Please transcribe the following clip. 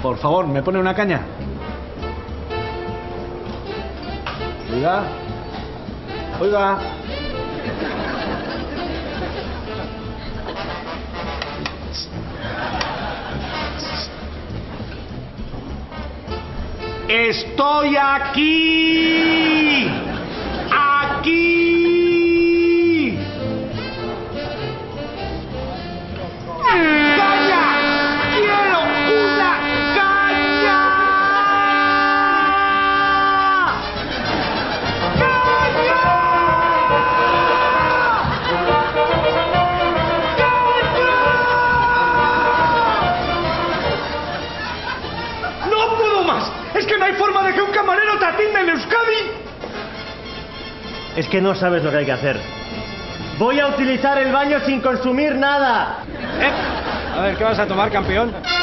Por favor, ¿me pone una caña? Oiga. Oiga. ¡Estoy aquí! ¡Aquí! ¡Caña! ¡Quiero una caña! ¡Caña! ¡Caña! ¡No puedo más! ¡Es que no hay forma de que un camarero te atienda en Euskadi! Es que no sabes lo que hay que hacer. Voy a utilizar el baño sin consumir nada. A ver, ¿qué vas a tomar, campeón?